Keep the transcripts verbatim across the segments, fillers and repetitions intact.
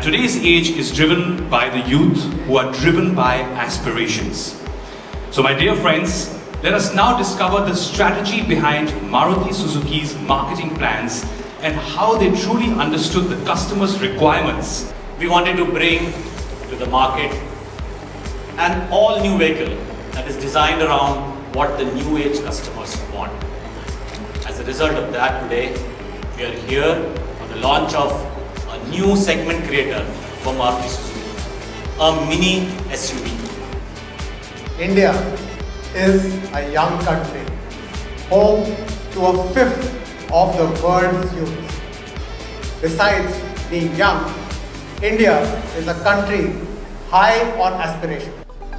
And today's age is driven by the youth who are driven by aspirations. So my dear friends, let us now discover the strategy behind Maruti Suzuki's marketing plans and how they truly understood the customer's requirements. We wanted to bring to the market an all-new vehicle that is designed around what the new age customers want. As a result of that, today we are here for the launch of a new segment creator for Maruti Suzuki, a mini S U V. India is a young country, home to a fifth of the world's youth. Besides being young, India is a country high on aspiration.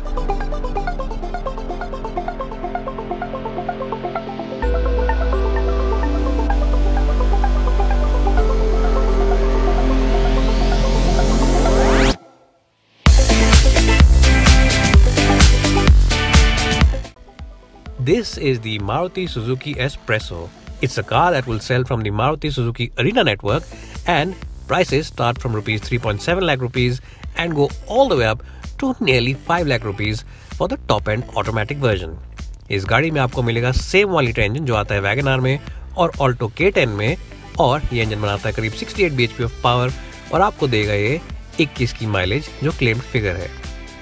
This is the Maruti Suzuki S-Presso. It's a car that will sell from the Maruti Suzuki Arena network, and prices start from rupees three point seven lakh rupees and go all the way up to nearly five lakh rupees for the top end automatic version. इस गाड़ी में आपको मिलेगा same one litre engine जो आता है wagon are में और ऑल्टो के टेन में, और ये इंजन बनाता है करीब अड़सठ B H P of power और आपको देगा ये इक्कीस की माइलेज जो क्लेम्ड फिगर है।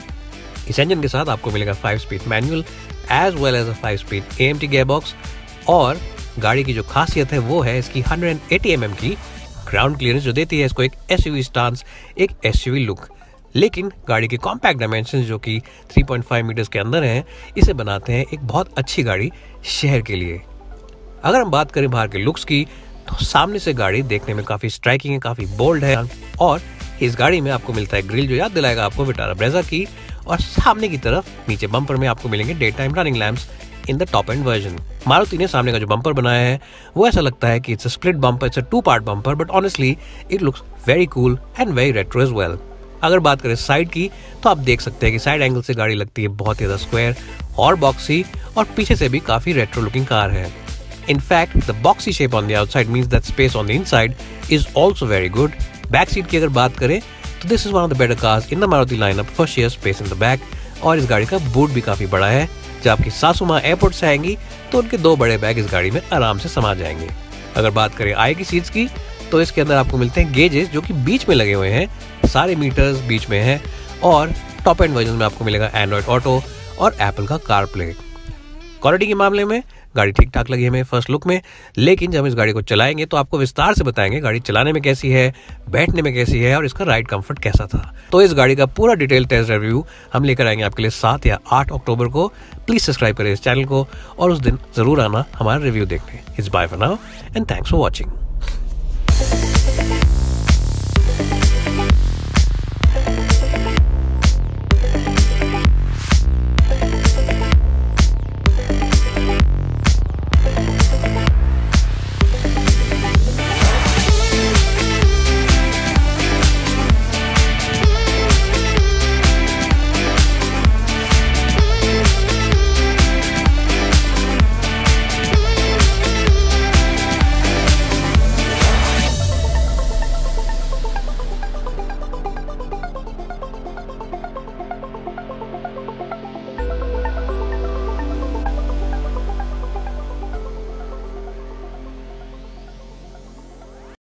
इस इंजन के साथ आपको मिलेगा five speed manual as well as a five speed A M T gearbox, और गाड़ी की जो खासियत है वो है इसकी वन एटी एम एम की ग्राउंड क्लियरेंस जो देती है इसको एक एसयूवी स्टांस, एक एसयूवी लुक। लेकिन गाड़ी के कॉम्पैक्ट डायमेंशंस जो कि थ्री पॉइंट फाइव मीटर्स के अंदर हैं, इसे बनाते हैं एक बहुत अच्छी गाड़ी शहर के लिए। अगर हम बात करें बाहर के लुक्स की, तो सामने से गाड़ी देखने में काफ़ी स्ट्राइकिंग है, काफ़ी बोल्ड है, और इस गाड़ी में आपको मिलता है ग्रिल जो याद दिलाएगा आपको विटारा ब्रेजा की, और सामने की तरफ नीचे बम्पर में आपको मिलेंगे day time running lamps in the top end version. Maruti ने सामने का जो बम्पर बनाया है वो ऐसा लगता है कि it's a split bumper, it's a two part bumper, but honestly it looks very cool and very retro as well. अगर बात करें साइड की, तो आप देख सकते हैं कि साइड एंगल से गाड़ी लगती है बहुत ही ज़्यादा स्क्वायर और बॉक्सी, और पीछे से भी काफ़ी रेट्रो लुकिंग कार है। In fact, the boxy shape on the outside means that space on the inside is also very good. Back seat की अगर बात करें तो this is one of the better cars in the Maruti lineup for sheer space in the back, और इस गाड़ी का boot भी काफ़ी बड़ा है। जब आपकी सासू माँ एयरपोर्ट से आएंगी तो उनके दो बड़े बैग इस गाड़ी में आराम से समा जाएंगे। अगर बात करें आगे की सीट्स की, तो इसके अंदर आपको मिलते हैं गेजेस जो कि बीच में लगे हुए हैं, सारे मीटर्स बीच में हैं, और टॉप एंड वर्जन में आपको मिलेगा एंड्रॉयड ऑटो और एप्पल का कार प्ले। क्वालिटी के मामले में गाड़ी ठीक ठाक लगी हमें फर्स्ट लुक में, लेकिन जब हम इस गाड़ी को चलाएंगे तो आपको विस्तार से बताएंगे गाड़ी चलाने में कैसी है, बैठने में कैसी है, और इसका राइड कंफर्ट कैसा था। तो इस गाड़ी का पूरा डिटेल टेस्ट रिव्यू हम लेकर आएंगे आपके लिए सात या आठ अक्टूबर को। प्लीज सब्सक्राइब करें इस चैनल को और उस दिन जरूर आना हमारा रिव्यू देखने। It's bye for now and thanks for watching.